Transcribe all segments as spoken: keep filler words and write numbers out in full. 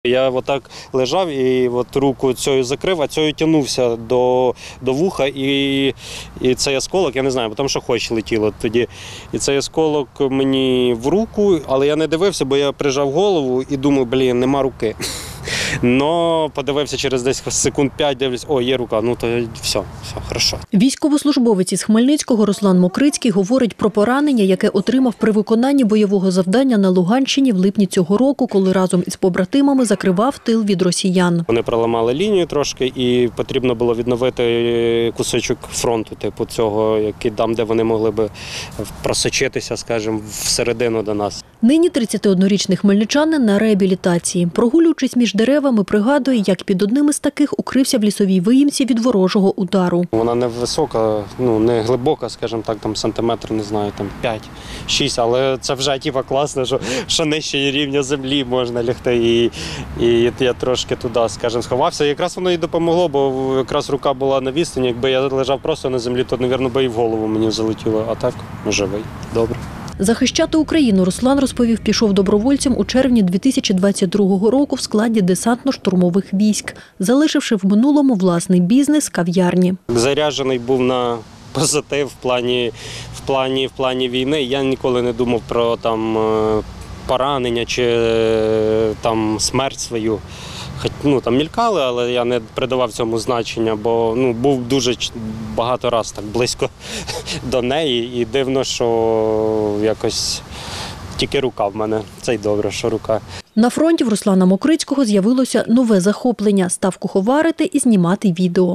Я отак лежав і от руку цією закрив, а цією тягнувся до, до вуха, і, і цей осколок, я не знаю, бо там що хоч летіло тоді. І цей осколок мені в руку, але я не дивився, бо я прижав голову і думаю, блін, нема руки. Но подивився через десь секунд п'ять, дивлюсь, о, є рука, ну то все, все, хорошо. Військовослужбовець із Хмельницького Руслан Мокрицький говорить про поранення, яке отримав при виконанні бойового завдання на Луганщині в липні цього року, коли разом із побратимами закривав тил від росіян. Вони проламали лінію трошки і потрібно було відновити кусочок фронту, типу цього, який там, де вони могли би просочитися, скажімо, всередину до нас. Нині тридцятиоднорічний хмельничанин на реабілітації. Прогулюючись між деревами, пригадує, як під одним із таких укрився в лісовій виїмці від ворожого удару. Вона не висока, ну не глибока, скажімо так, там сантиметр, не знаю, там п'ять-шість, але це вже типу, класно, що, що нижче рівня землі можна лягти. І, і я трошки туди, скажімо, сховався. І якраз воно і допомогло, бо якраз рука була на відстані. Якби я лежав просто на землі, то, мабуть, би і в голову мені залетіло. А так, живий, добре. Захищати Україну Руслан, розповів, пішов добровольцем у червні дві тисячі двадцять другого року в складі десантно-штурмових військ, залишивши в минулому власний бізнес – кав'ярні. Заряджений був на позитив в плані, в плані, в плані війни. Я ніколи не думав про там поранення чи там смерть свою. Хоч, ну, там мількали, але я не придавав цьому значення, бо ну, був дуже багато разів так близько до неї. І дивно, що якось тільки рука в мене. Це й добре, що рука. На фронті в Руслана Мокрицького з'явилося нове захоплення – став куховарити і знімати відео.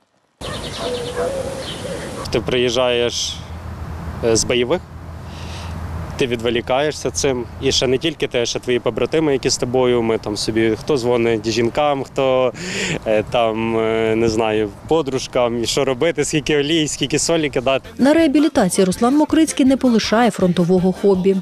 Ти приїжджаєш з бойових, ти відволікаєшся цим. І ще не тільки те, ще твої побратими, які з тобою. Ми там собі, хто дзвонить жінкам, хто там, не знаю, подружкам, що робити, скільки олій, скільки солі кидати. На реабілітації Руслан Мокрицький не полишає фронтового хобі.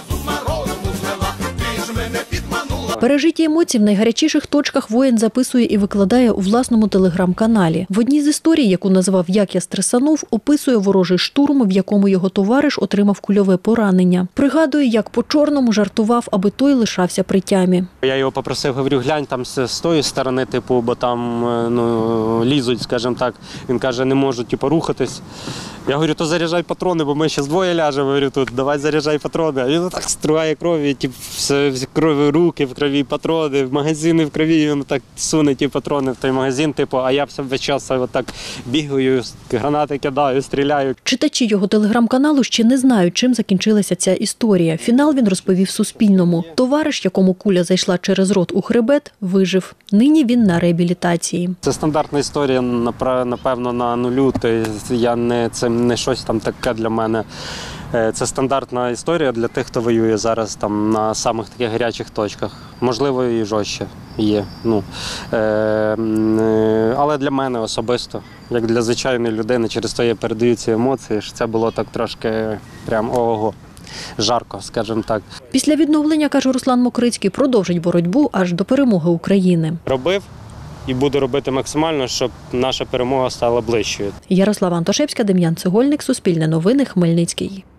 Пережиті емоції в найгарячіших точках воїн записує і викладає у власному телеграм-каналі. В одній з історій, яку назвав «Як я стресанув», описує ворожий штурм, в якому його товариш отримав кульове поранення. Пригадує, як по-чорному жартував, аби той лишався при тямі. Я його попросив, говорю, глянь там з тої сторони, типу, бо там ну, лізуть, скажімо так. Він каже, не можуть типу, рухатись. Я говорю, то заряджай патрони, бо ми ще двоє ляжемо, говорю, тут, давай заряджай патрони. А він так стругає крові, типу, в крові руки, в крові патрони, в магазини в крові, він так суне ті патрони в той магазин, типу, а я весь час отак бігаю, гранати кидаю, стріляю. Читачі його телеграм-каналу ще не знають, чим закінчилася ця історія. Фінал він розповів Суспільному. Товариш, якому куля зайшла через рот у хребет, вижив. Нині він на реабілітації. Це стандартна історія, напевно, на нулю. Я не, це не щось там таке для мене. Це стандартна історія для тих, хто воює зараз там на самих таких гарячих точках. Можливо, і жорстче є. Ну, е, е, але для мене особисто, як для звичайної людини, через те я передаю ці емоції, що це було так трошки прям ого. Жарко, скажімо так. Після відновлення, каже Руслан Мокрицький, продовжить боротьбу аж до перемоги України. Робив і буду робити максимально, щоб наша перемога стала ближчою. Ярослава Антошевська, Дем'ян Цегольник, Суспільне новини, Хмельницький.